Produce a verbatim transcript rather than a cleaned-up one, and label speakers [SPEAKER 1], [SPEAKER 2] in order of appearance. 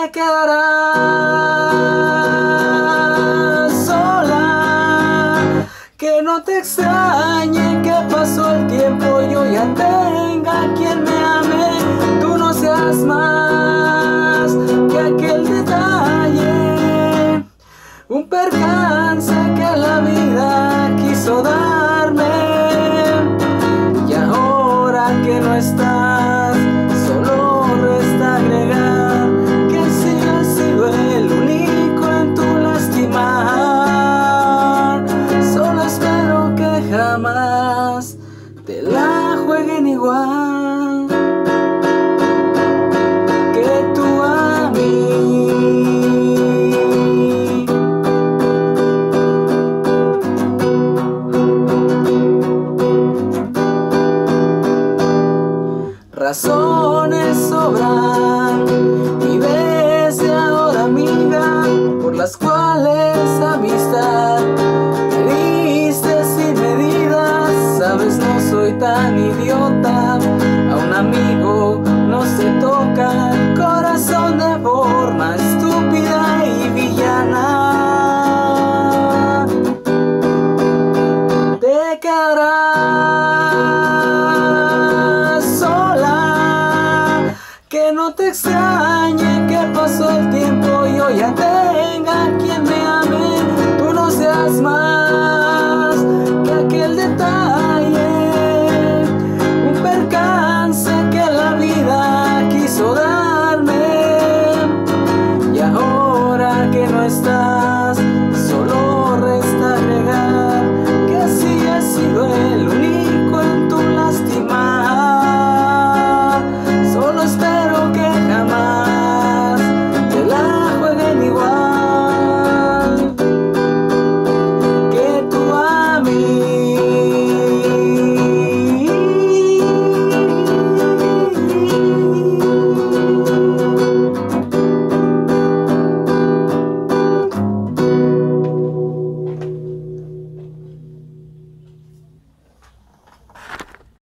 [SPEAKER 1] te quedarás sola, que no te extrañe que pasó el tiempo, yo ya tenga quien me ame, tú no seas más que aquel detalle, un percance que la vida quiso darme, y ahora que no estás, solo resta agregar que sí has sido el único en tu lastimar. Solo espero que jamás te la jueguen igual que tú a mí. Razones sobran y desde ahora, amiga, por las cuales amistad me diste sin medidas. Sabes, no soy tan idiota, a un amigo no se toca el corazón de forma estúpida y villana. Te quedarás sola, que no te extrañe que pasó el tiempo, yo ya te